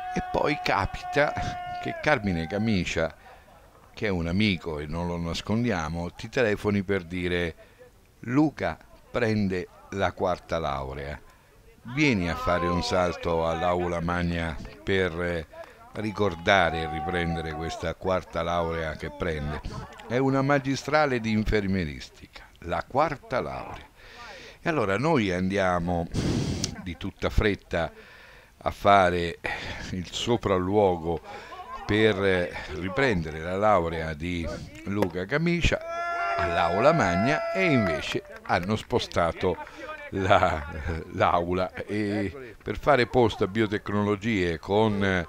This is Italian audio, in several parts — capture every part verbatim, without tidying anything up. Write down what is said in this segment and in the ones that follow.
E poi capita che Carmine Camicia, che è un amico e non lo nascondiamo, ti telefoni per dire: Luca prende la quarta laurea, vieni a fare un salto all'Aula Magna per eh, ricordare e riprendere questa quarta laurea che prende. È una magistrale di infermieristica, la quarta laurea. E allora noi andiamo di tutta fretta a fare il sopralluogo per eh, riprendere la laurea di Luca Camicia all'Aula Magna, e invece hanno spostato la, l'aula, e per fare posto a biotecnologie con eh,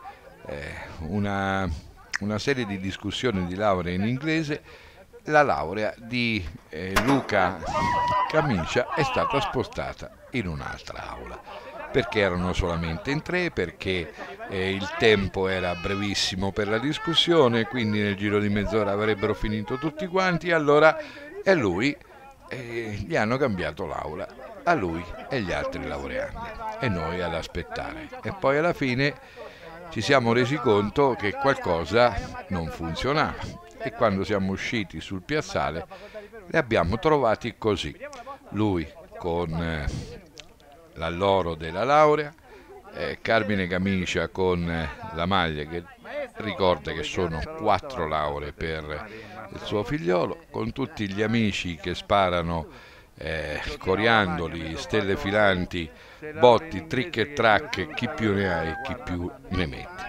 una, una serie di discussioni di laurea in inglese, la laurea di eh, Luca Camicia è stata spostata in un'altra aula, perché erano solamente in tre, perché eh, il tempo era brevissimo per la discussione, quindi nel giro di mezz'ora avrebbero finito tutti quanti. Allora e lui eh, gli hanno cambiato l'aula, a lui e gli altri laureandi, e noi ad aspettare. E poi alla fine ci siamo resi conto che qualcosa non funzionava, e quando siamo usciti sul piazzale li abbiamo trovati così: lui con eh, l'alloro della laurea, eh, Carmine Camicia con eh, la maglia che ricorda che sono quattro lauree per il suo figliolo, con tutti gli amici che sparano eh, coriandoli, stelle filanti, botti, trick e track, chi più ne ha e chi più ne mette.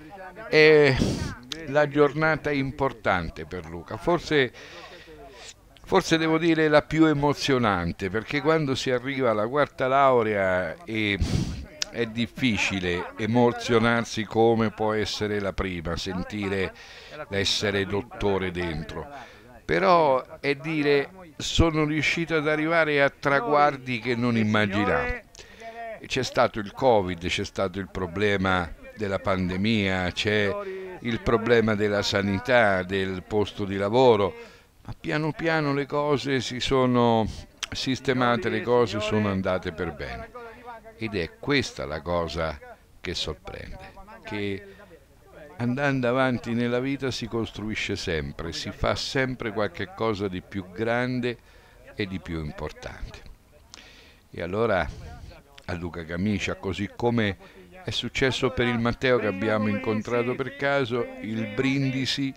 È la giornata importante per Luca, forse Forse devo dire la più emozionante, perché quando si arriva alla quarta laurea è, è difficile emozionarsi come può essere la prima, sentire l'essere dottore dentro. Però è dire: sono riuscito ad arrivare a traguardi che non immaginavo. C'è stato il Covid, c'è stato il problema della pandemia, c'è il problema della sanità, del posto di lavoro, ma piano piano le cose si sono sistemate, le cose sono andate per bene. Ed è questa la cosa che sorprende, che andando avanti nella vita si costruisce sempre, si fa sempre qualche cosa di più grande e di più importante. E allora a Luca Camicia, così come è successo per il Matteo che abbiamo incontrato per caso, il brindisi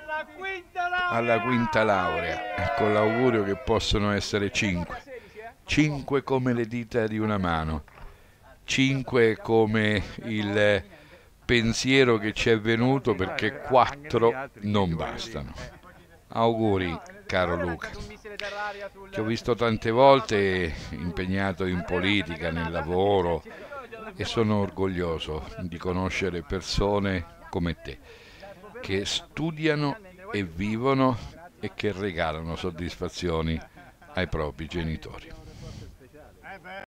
alla quinta laurea, con l'augurio che possono essere cinque, cinque come le dita di una mano, cinque come il pensiero che ci è venuto, perché quattro non bastano. Auguri, caro Luca. Ti ho visto tante volte impegnato in politica, nel lavoro, e sono orgoglioso di conoscere persone come te, che studiano e vivono e che regalano soddisfazioni ai propri genitori.